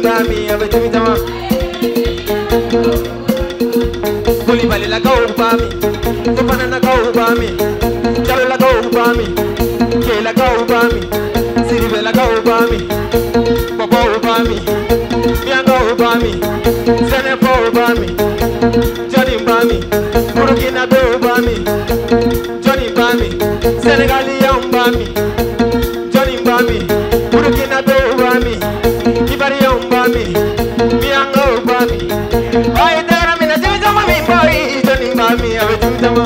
bami abatimi tama Kuli bali la kau bami Tupana na kau bami Chalo la kau bami Ke la kau bami Siribe la kau bami Papa bami Mianga bami Sene bami Johnny bami Burkina bami Johnny bami Senegalia bami Johnny bami Burkina bami Ibaria bami Mianga bami Ay dera mina jama mi boy Johnny bami abetum jama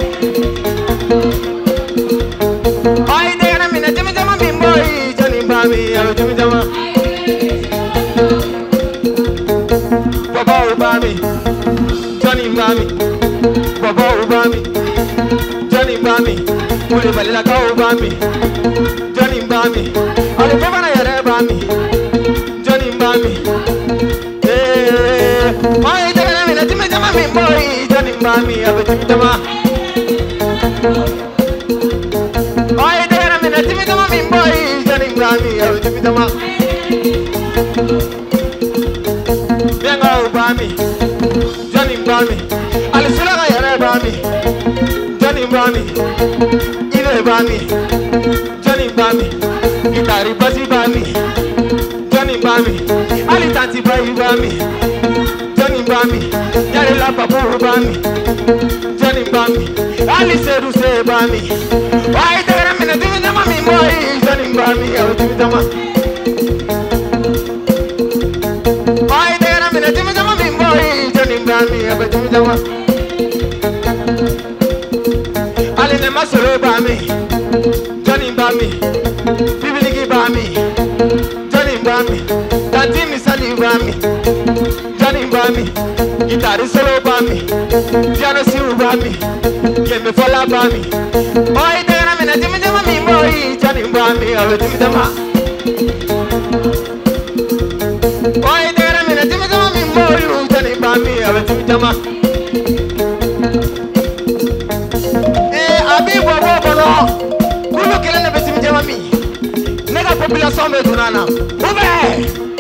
Ay dera mina jama mi boy Johnny bami abetum jama Papa bami Johnny bami Papa bami Johnny bami Kuli bali la kau bami Johnny bami Ale papa na yare bami Johnny bami Ay dera mina jama mi boy Johnny bami abetum jama Ay dera mina jama mi boy Johnny bami abetum jama Mianga bami Johnny bami Ale sulaga yare bami Johnny bami Ile bami Johnny bami Gitari basi bami Johnny bami Ali tanti bayi bami Johnny bami Yare la papu bami Johnny bami Ali seru se bami Ay dera mina jama mi boy Johnny bami abetum jama Ay dera mina jama mi boy Johnny bami abetum jama Ali ne masoro bami Johnny bami Bibiligi bami Johnny bami Tanti misali bami Johnny bami Gitari solo bami Piano siu bami Yeme fola bami Ay dera mina jama mi boy Johnny bami abetum jama Ay dera mina jama mi boy Johnny bami abetum jama Abi bobo bono Kulu kele ne betim jama mi Nega population me dunana Ube